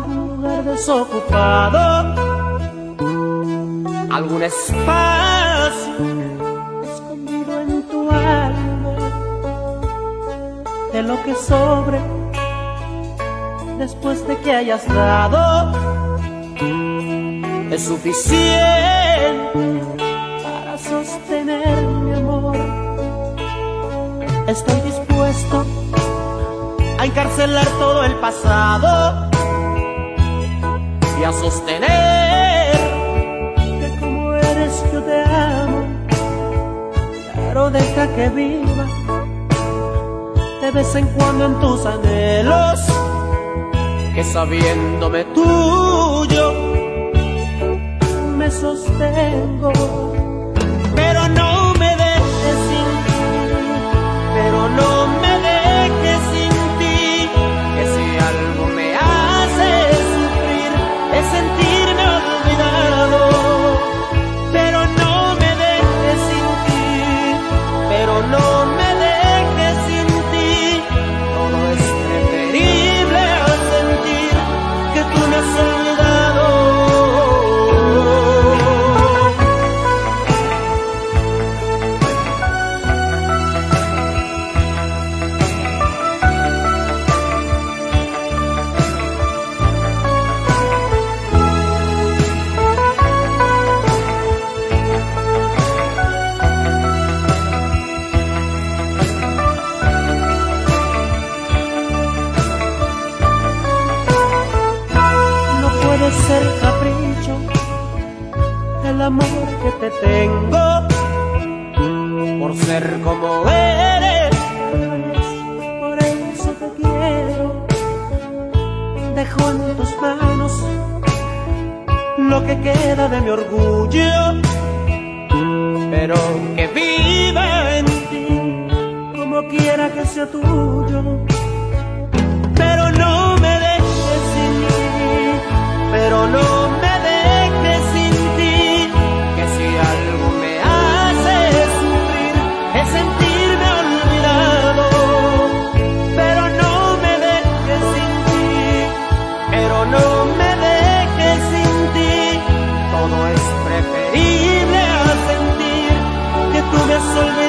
un lugar desocupado, algún espacio escondido en tu alma, de lo que sobre después de que hayas dado es suficiente para sostener mi amor. Estoy dispuesto a encarcelar todo el pasado y a sostener que como eres yo te amo, pero deja que viva de vez en cuando en tus anhelos, que sabiéndome tuyo me sostengo. Pero no me dejes sin ti, pero no me dejes sin ti, que si algo me hace sufrir es sentirme olvidado. Pero no me dejes sin ti, pero no me dejes sin ti, todo es preferible al sentir que tú me has olvidado. Puede ser capricho el amor que te tengo, por ser como eres, por eso te quiero. Dejo en tus manos lo que queda de mi orgullo, pero que viva en ti como quiera que sea tuyo. Pero no me dejes sin mí, pero no me dejes sin ti, que si algo me hace sufrir es sentirme olvidado. Pero no me dejes sin ti, pero no me dejes sin ti, todo es preferible a sentir que tú me has olvidado.